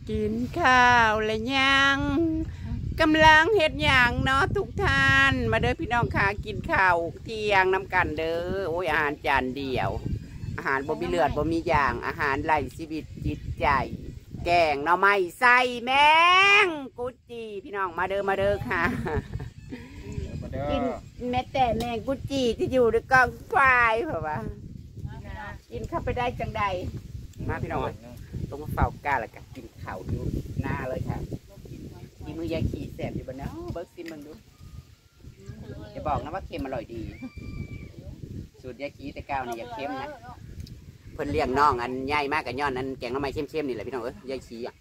กินข้าวและยังกำลังเฮ็ดอย่างเนาะทุกท่านมาเด้อพี่น้องค่ะกินข้าวเที่ยงน้ำกันเด้อโอ้ยอาหารจานเดียวอาหารบ่มีเลือดบ่มีอย่างอาหารไร้ชีวิตจิตใจแกงหน่อไม้ใส่แมงกุจีพี่น้องมาเด้อค่ะกินแม้แต่แมงกุจีที่อยู่ในกองไฟเพราะว่ากินเข้าไปได้จังใดมาพี่น้องต้องมาเฝ้ากาแล้วกันกินข้าวอยู่หน้าเลยค่ะกินมือยายขี่แสบอยู่บนนั้นเบิร์กซิมมึงดูจะบอกนะว่าเค็มอร่อยดีสูตรยายขี่แต่ก้าวนี่อย่าเค็มนะเพิ่นเลี้ยงน้องอันใหญ่มากกับย้อนอันแกงน้ำไม้เข้มๆนี่แหละพี่น้องยายขี่อ่ะ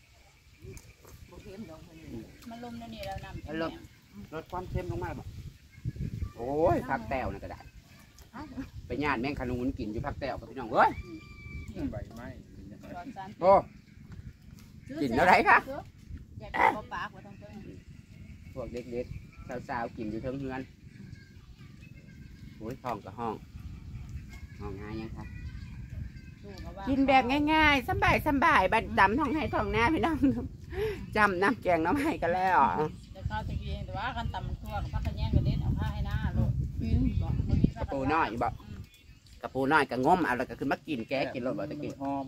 มันลมนี่แล้วนำลดความเค็มลงมาบ่โอ้ยผักแต้วนะก็ได้ไปญาติแมงขนุนกินอยู่ผักแต้วกับพี่น้องเอ้ยใบไม้โอ้กินอะไรคะอยากกินปลาหัวต้องเต้นพวกเด็กๆสาวๆกินอยู่เทิงเฮือนโอ้ยท้องกับห้องง่ายยังคะกินแบบง่ายๆสบายบัดดำท้องให้ท้องหน้าพี่น้องจำน้ำแกงน้ำให้กันแล้วจะเข้าตะกี้แต่ว่ากันตำตัวกับพักกันแย่งกันเด็ดเอาผ้าให้หน้าลูกกระปูน้อยบอกกระปูน้อยกระงมเอาแล้วก็ขึ้นมากินแกกินรสบ่ตะกี้หอม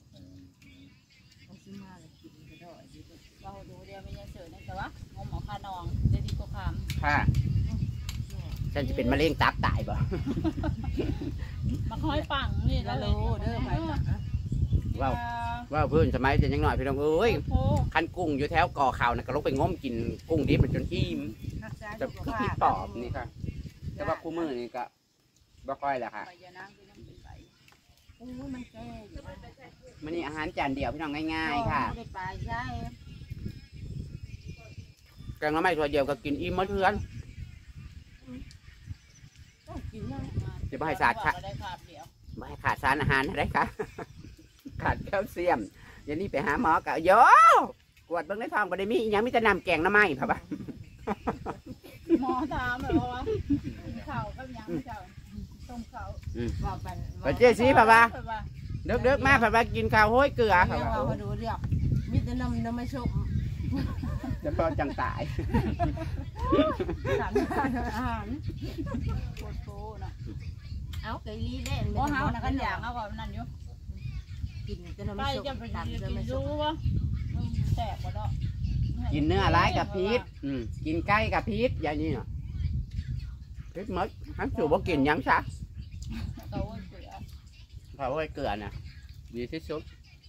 เราดูเดียวไม่ยังเสือเนี่ยแต่ว่างมเอาคานองเด็ดดีกว่าคามค่ะฉันจะเป็นมะเร็งตับตายบ่มาค่อยปังนี่แล้วรู้เด้อไปว่าเพื่อนสมัยจะยังหน่อยพี่น้องเอ้ยคันกุ้งอยู่แถวก่อข่าวนะก็ลงไปง้มกินกุ้งดิบมันจนอิ่มจะพี่ปอบนี่ค่ะแต่ว่าคู่มือนี่ก็บ่ค่อยแหละค่ะมันนี่อาหารจานเดียวพี่น้องง่ายๆค่ะแกงน้ำไม้ตัวเดียวก็กินอิ่มหมดเพื่อนจะไม่ให้ขาดค่ะไม่ให้ขาดสารอาหารอะไรคะขาดแคลเซียมอย่างนี้ไปหาหมอกะโยกวดเบิ้งในท้องก็ได้มียังมีแต่น้ำแกงน้ำไม้ค่ะบ้าหมอถามแบบว่าข่าวก็ยังข่าวต้มข่าวไปเจ๊ซีค่ะบ้าเด็กๆมาค่ะบ้ากินข้าวห้อยเกลือค่ะบ้าดูเรียบมีแต่น้ำไม่ชมจะพอจังตายสารอาหารโคตรโตนะเอาไก่ลีเล่นเพราะเฮานะกันอย่างเอาแบบนั้นอยู่กินจะน้ำไม่ชมกินรู้วะแตกกว่าดอกกินเนื้อร้ายกับพีชกินไก่กับพีชอย่างนี้เนาะพีชมัดทั้งสูบว่ากินยังซักเขาไว้เกลือน่ะดีที่สุด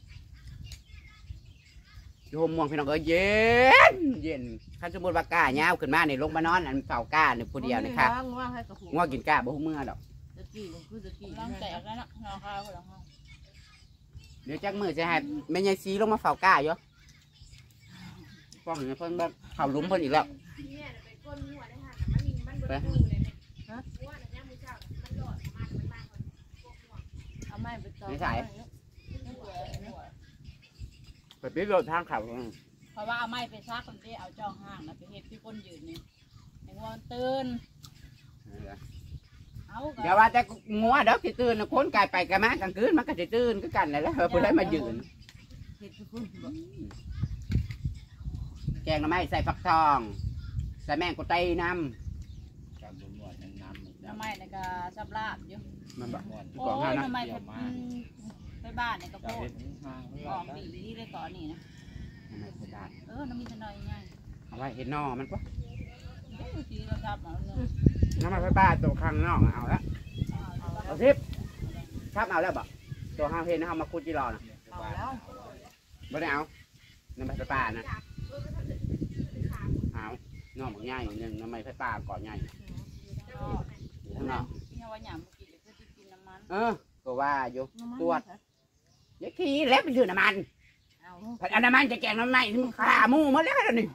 โยมมองพี่น้องก็เย็นขั้นสมมติว่ากล้าเงาขึ้นมาในลงมานอนอันเฝ้ากล้าในผู้เดียวนะคะง่วงกินกล้าบ่เมื่อดอกแตกแล้วนะรอข้าวรอข้าวเดี๋ยวจักมือจะให้แม่ยายซีลงมาเฝ้ากล้าอยู่ฟ้องเพิ่นแบบเข่าลุ้มเพิ่นอีกแล้วไปไม่ใช่ไปปิดรถทางเขาเพราะว่าเอาไม้ไปซักคนที่เอาจ้องห้างนะไปเห็ดที่ก้นยืนนี่ในวันตื่นเดี๋ยวว่าแต่งัวเด็กที่ตื่นคนกายไปกันมากลางคืนมันก็จะตื่นก็กันเลยแล้วเพื่อให้มายืนแกงน้ำไม้ใส่ฟักทองใส่แมงกุไตน้ำน้ำไม้ในกระชับลาบอยู่มันแบบโอ้ยน้ำไม้ไปบ้านในกระโปงหอมบีนี่เลยก่อนนี่นะน้ำมีจะน้อยง่ายเอาไว้เห็นนอมันปะทีเราทับเอาเนื้อน้ำมันไปบ้านตัวข้างนอกเอาแล้วเอาทิพย์ทับเอาแล้วบ่ตัวห้าเพนนะเอามาคุดจีรอนะเอาแล้วไม่ได้เอาน้ำมันไปป่านะเอานอกมันง่ายอย่างนึงน้ำมันไปป่าก่อนง่ายข้างนอกเนี่ยว่าหยาบกินเพื่อที่กินน้ำมันก็ว่าอยู่ตรวจยักษ์ขี้แล้วไปซื้อน้ำมันผัดน้ำมันจะแกงน้ำไม้ขาหมูมาแล้วนี่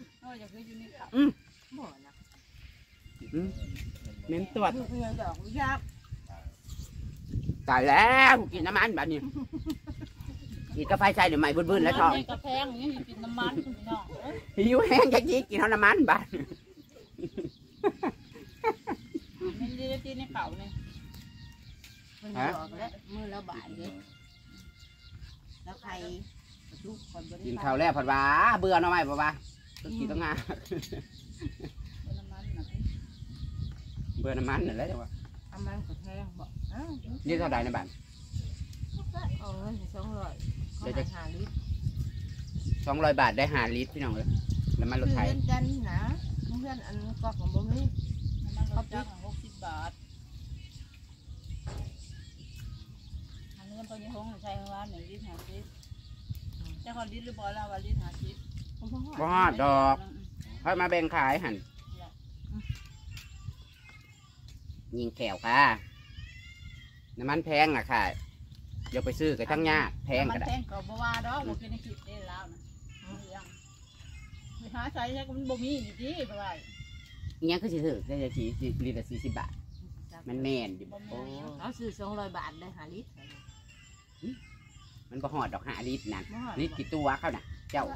เน้นตรวจตายแล้วกินน้ำมันแบบนี้กินกาแฟใส่หรือไม่บื้นๆแล้วชอบกาแฟอย่างนี้กินน้ำมันหิวแห้งจะกินน้ำมันบ้านไม่ได้ที่ในเขาเนี่ยมือละบาทเลยแล้วใครลูกคนบริกินข้าวแล้วผัดว่าเบื่อหน่อไม้ป่ะวะต้องกินต้องงาน้ำมันนะเบื่อน้ำมันนั่นแหละจังวะน้ำมันก็แพงบอกอ้าวนี่เท่าไหร่ในบ้านเอาเงิน200เขาหาลิตร 200 บาทได้5 ลิตรพี่น้องเลยน้ำมันรถไถเพื่อนกันนะเพื่อนอันก็ของบ่มีเขาปิด60 บาทอันนี้ตัวนี้ห้องใช้ว่า1 ลิตร 50จะคนลิตรหรือบ่แล้วว่าลิตร 50 บ่ฮอดดอกค่อยมาแบ่งขายหั่นยิงแขวค่ะน้ำมันแพงอ่ะค่ะเดี๋ยวไปซื้อกับทั้งยากแพงมัก็นได้แพงก็บ่ว่าดอกบ่กินในคลิปได้แล้วนะไปหาใช้ใช้ก็มันบ่มีนี่ติไปว่าอีหยังคือสิถือได้จะลิตรละ40 บาทมันแม่นอยู่โอ้เอาซื้อ200 บาทได้5 ลิตรมันบ่ฮอดดอก5 ลิตรนั่นลิตรกี่ตัวเข้าน่ะเจ้า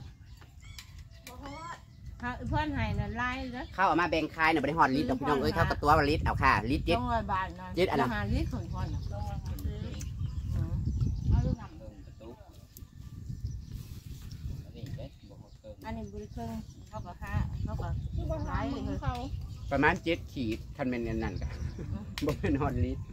เพื่อนให้น่ะไล่เด้อเข้าเอามาแบ่งขายน่ะบ่ได้ฮอดลิตรดอกพี่น้องเอ้ยเข้ากับตัวว่าลิตรเอาค่ะลิตรเจ็ด 200 บาทน่ะยึดอันนั้น 5 ลิตรคนพ่อน่ะต้องมาซื้ออืมเอาลูกนำอันนี้บริเครื่องเขาก็หาเขาก็คือบ่หามึงเขาประมาณ7 ขีดคันแม่นอันนั่นก็ บ่แม่นฮอดลิตร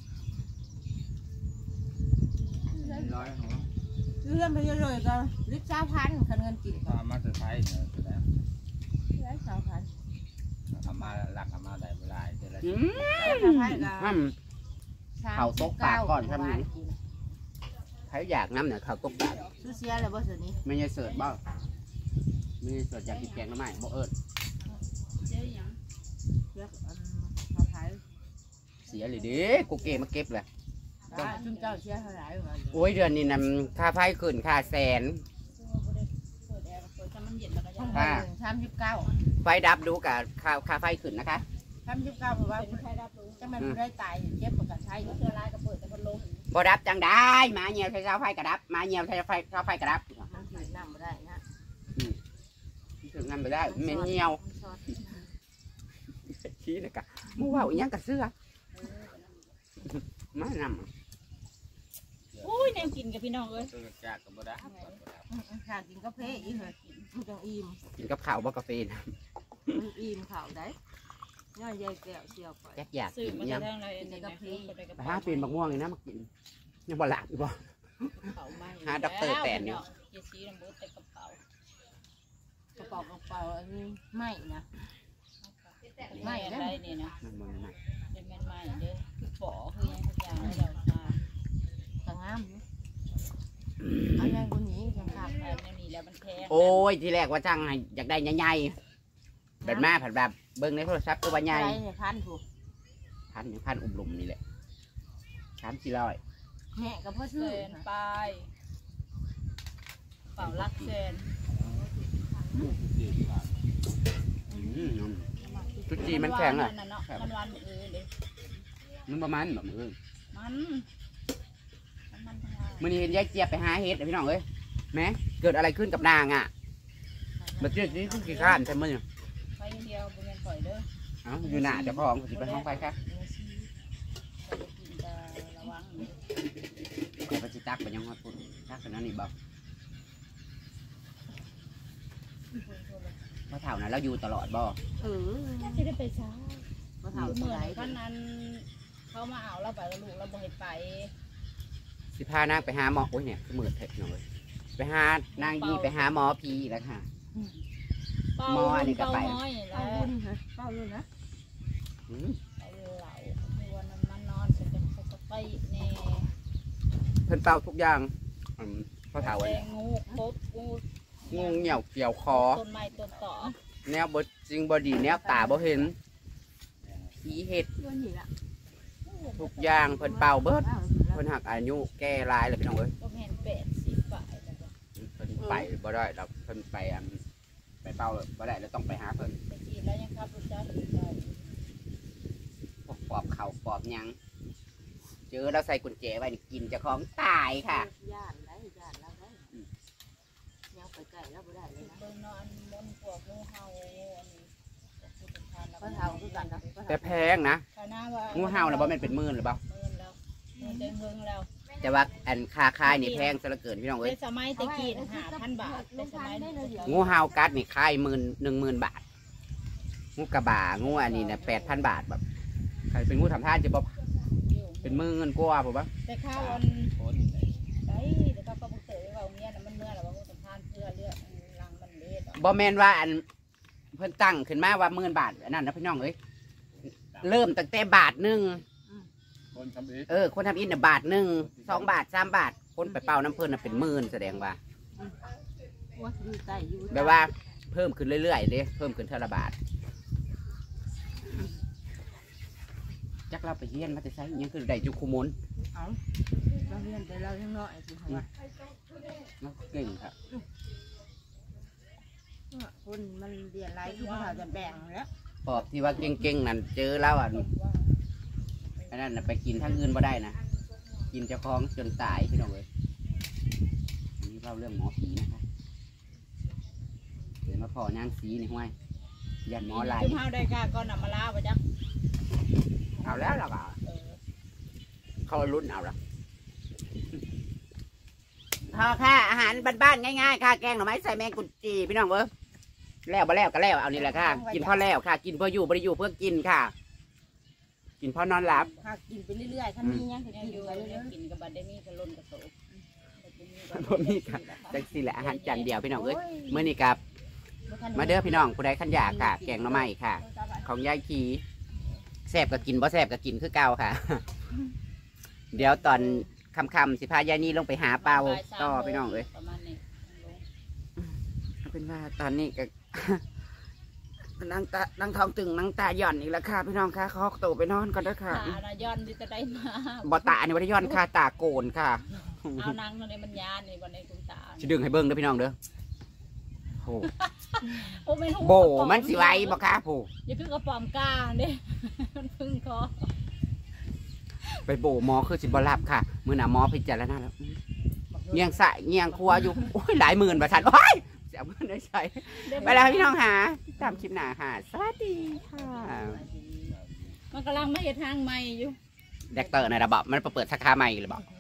ร้อยของเรื่องไปเรื่อยๆก็ลิตร9,000คันเงินกินก็ตามมาสุดท้ายเนี่ยแล้วได้2,000 ทำมาหลักทำมาได้เวลาเจอแล้วอืม 9,000ก็ห้าม เขาตกปากก่อนครับนี่ ใครอยากน้ำเนี่ยเขาวตกปากซื้อเสียแล้วบ่สินี้ไม่ใช่เสิร์ชบ่ไม่ใช่เสิร์ชอยากกินแกงหน้ำไม้บ่เอิญเจ๊หยังเสียเขาขายเสียเลยเด้กูเกมาเก็บเลยได้ซึ่งเจ้าเสียเท่าไหร่วะโอ้ยเดือนนี้นำค่าไฟขึ้นค่าแสนซึ่งว่าบ่ได้เปิดแอร์เปิดถ้ามันเย็นแล้วก็ยัห้องงพัน39 ไฟดับดูกับค่าไฟขึ้นนะคะ 39เพราะว่าเป็นใครรับรู้จะมันได้ตายเจ็บประกันใช้เสื้อลายก็เปิดแต่พัดลมบ่ดับจังได้มาเงียวใช้เสาไฟกระดับมาเงียวใช้ไฟเสาไฟกระดับมันถือน้ำบ่ได้นะถึงนั่นไปได้เมนเงียวชี้เลยกะมูว่าอีหยังกะเสื้อมานำอุ้ยแนวกินกับพี่น้องเอ้ยตื่นจากกับบ่ได้ถ้ากินกาแฟอีกเหรอมันจังอิ่มกินกับข้าวบ่กาแฟนะมันอิ่มข้าวได้ย่อยใหญ่แก้วเสียวไปอยากซื้อกินมาหยังทางไรนี่นะซื้อไปกับไปหาเป็นบักม่วงนี่นะมากินยังบ่หลับอยู่บ่เป๋าไม้หาด็อกเตอร์แตนอยู่เจสีน้ำบูแต่กระเป๋ากระเป๋าอันนี้ไม่นะไม่อะไรนี่นะมันบ่ได้เป็นแม่นไม้เด้อคือปอคือยังทุกอย่างให้เรามาก็งามอยู่อันนั้นคนนี้ยังขับแม่นี่แล้วมันแพงโอ้ยที่แรกว่าจังให้อยากได้ใหญ่ๆแบบมาผัดแบบเบิ่งในโทรศัพท์ตัวใหญ่ไรเนี่ยพันถูกพันอุ้มหลุมนี่แหละ3-400 แม่ก็พ่อแสซื้อนปลายเป๋าลักแสนจุดจีมันแข็งอ่ะมันวันมือเลยมันประมาณแบบมือมันทั้งวันมื่อนี้เห็นยายเจี๊ยบไปหาเห็ดพี่น้องเอ้ยแม่เกิดอะไรขึ้นกับนางอ่ะมันเจี๊ยบนี่คือกี่ข้านใช่ไหมเนี่ยไปเดียวบริเวณปล่อยเด้อเอ้าอยู่หน้าเจ้าของสิไปห้องไฟค่ะกินแต่ระวังขอไปจิตักไปยังฮอดพุ่นตักกันนั่นนี่บอกพ่อเฒ่าน่ะเราอยู่ตลอดบ่จะได้ไปช้าพ่อเฒ่าเหเท่ามือไหร่นกันนั้นเขามาเอาเราไปกับลูกเราบ่ให้ไปสิพานางไปหาหมอโอ้ยเนี่ยมืดเถอะหน่อยไปหานางยีไปหาหมอผีแล้วค่ะเป้าหม้อนี่ก็ไปน้อยแล้เป้าว รุ่นฮะเป้ารุ่นนะอืมไปเหล่ามีวันนั้นมันนอนเสร็จเป็นสไปแน่เพิ่นเป่าทุกอย่างพ่อเฒ่าแดเนี่ยงงูครบงูงูเหี่ยวเกี่ยวคอต้นไม้ต้นต่อแนวบจริงบดีแนวตาบ่เห็นผีเห็ดรุ่นนี่ละทุกอย่างเพิ่นเป่าเบิดเพิ่นหักอายุแก่หลายเลยพี่น้องเอ้ยก็เห็น80ฝ่ายแล้วก็เพิ่นไปบ่ได้เราเพิ่นไปไปเป่าบ่ได้แล้วต้องไปหาเพิ่นไปกินแล้วยังขับรถจักรอยู่ได้พวกปอบเข่าปอบหยังเจอแล้วใส่กุญแจไว้นี่กินเจ้าของตายค่ะย่านได้ย่านแล้วได้ยังไปไกลแล้วบ่ได้เลยนะเบิ่งนอนมนพวกงูเห่าอันนี้พ่อเฒ่าคือกันนะแต่แพงนะคณะว่างูเห่าน่ะบ่แม่นเป็นหมื่นหรือเปล่าหมื่นแล้วหมื่นได้เงินแล้วเแต่ว่าอันค่าค่ายนี่แพงซะเหลือเกินพี่น้องเอ้ยในสมัยตะกี้5,000 บาทในสมัยนี้งูเห่ากัดนี่ค่าย10,000 บาทงูกระบางูอันนี้นะ8,000 บาทแบบใครเป็นงูทำท่าจะบอกเป็นมือเงินกว่าผมว่าแต่ข้าววันโคนเลยได้แต่ข้าวก็บุกเต๋อว่าเมียน่ะมันเมื่อแล้วว่าสัมภาษณ์เพื่อเลือกรังมันเล็ดบอแมนว่าอันเพิ่นตั้งขึ้นมาว่า10,000 บาทอันนั้นนะพี่น้องเอ้ยเริ่มตั้งแต่บาทหนึ่งคนทำอีกคนทำอินน่ะบาทหนึ่ง2 บาท3 บาทคนไปเป่าน้ำเพิ่นน่ะเป็นหมื่นแสดงว่าว่าอยู่ใต้อยู่แปลว่าเพิ่มขึ้นเรื่อยๆเด้เพิ่มขึ้นเท่าละบาทจักเราไปเฮียนมาจะใช้ยังคือได้จุคุมุนเอาเราเรียนแต่เรายังน้อยสิค่ะว่าเราเก่งครับคนมันเรียนไรคือเขาจะแบ่งแล้วปอบที่ว่าเก่งๆนั่นเจอแล้วอันนั้นน่ะไปกินทั้งอื่นบ่ได้นะกินเจ้าของจนตายพี่น้องเลยอันนี้เล่าเรื่องหมอผีนะครับเดี๋ยวมาพอนางสีนี่ห้วยยันหมอลายจุ่มเฮาได้กาก็นำมาลาบ่จักเอาแล้วเราก็เขารุ่นเอาละพอค่ะอาหารบ้านๆง่ายๆค่ะแกงหน่อไม้ใส่แมงกุจีพี่น้องเว้ยแล้วบ่แล้วก็แล้วเอานี่แหละค่ะ กินพ่อแล้วค่ะ กินเพื่ออยู่บ่ได้อยู่เพื่อกินค่ะ กินพ่อนอนหลับหากกินไปเรื่อยๆถ้ามียังก็เนี่ยกินอยู่ไปเนี่เรื่ยอยกินกับบัดได้มีกระล่นกระโตกบ่มีค่ะจังสิแหละอาหารจานเดียวพี่น้องเอ้ยเมื่อนี้กับมาเด้อพี่น้องผู้ใดขันอยากค่ะ แกงหน่อไม้ค่ะ ของยายขีแซ่บก็กินบ่แซ่บก็กินคือเก่าค่ะ เดี๋ยวตอนค่ำๆสิพายายนี่ลงไปหาเปล่าต่อพี่น้องเอ้ยประมาณนี้เอาเป็นว่าตอนนี้ก็ นั่งท้องตึงนั่งตาหย่อนอีกแล้วค่ะพี่น้องค่ะเขาโตไปนอนก่อนเด้อค่ะขานะย้อนที่จะได้มาบ่ตานี่บ่ได้หย่อนค่ะตาโกนค่ะเอานางในมันยานนี่บนในคุณตาสิดึงให้เบิ่งเด้อพี่น้องเด้อโอ้โอ้ไม่รู้โบมันสิไหวบ่ค่ะผู้อย่าคือกระป๋อมกาเนี่ยมันพึ่งคอไปโบหมอคือสิบ่รับค่ะมื้อหน้าหมอพิจารณาแล้วเงียงสะเงียงครัวอยู่โอ้ยหลายหมื่นบาทโอ้ยเสียเงินได้ใช้ไปแล้วพี่น้องหาตามคลิปหน้าค่ะสวัสดีค่ะมันกำลังไม่เห็นทางใหม่อยู่แดกเตอร์ในระบบมันเปิดสาขาใหม่หรือเปล่า